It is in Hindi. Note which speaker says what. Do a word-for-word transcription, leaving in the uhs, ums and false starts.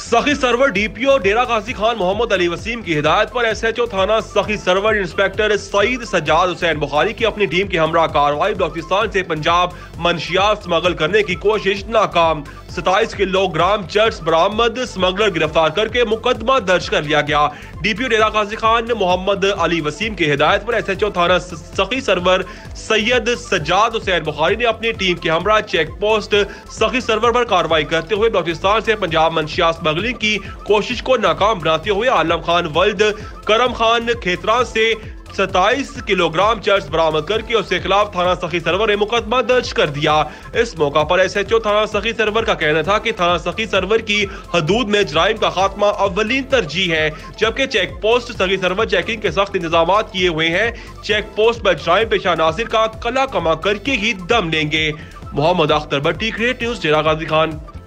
Speaker 1: सखी सरवर डीपीओ डेरा गाजी खान मोहम्मद अली वसीम की हिदायत पर एसएचओ थाना सखी सरवर इंस्पेक्टर सईद सज्जाद हुसैन बुखारी की अपनी टीम की हमरा कार्रवाई बलोचिस्तान से पंजाब मंशियात स्मगल करने की कोशिश नाकाम। सताईस किलोग्राम चर्च बरामद, स्मगलर गिरफ्तार करके मुकदमा दर्ज कर लिया गया। डीपीओ डेरा गाजी खान मोहम्मद अली वसीम की हिदायत पर एसएचओ थाना सखी सरवर सैयद सज्जाद हुसैन बुखारी ने अपनी टीम के हमरा चेक पोस्ट सखी सरवर पर कार्रवाई करते हुए बलोचिस्तान से पंजाब मंशियात स्मगलिंग की कोशिश को नाकाम बनाते हुए आलम खान वल्द करम खान खेतरा से सताईस किलोग्राम चर्च बरामद करके उसके खिलाफ थाना सखी सरवर ने मुकदमा दर्ज कर दिया। इस मौका पर एसएचओ थाना सखी सरवर का कहना था कि थाना सखी सरवर की हदूद में जराइम का खात्मा अव्वलीन तरजीह है, जबकि check post Sakhi Sarwar checking के सख्त इंतजाम किए हुए हैं। चेक पोस्ट पर जराइम पेशा नासिर का कला कमा करके ही दम लेंगे। Mohammad Akhtar Bhatti, create news, Dera Ghazi Khan.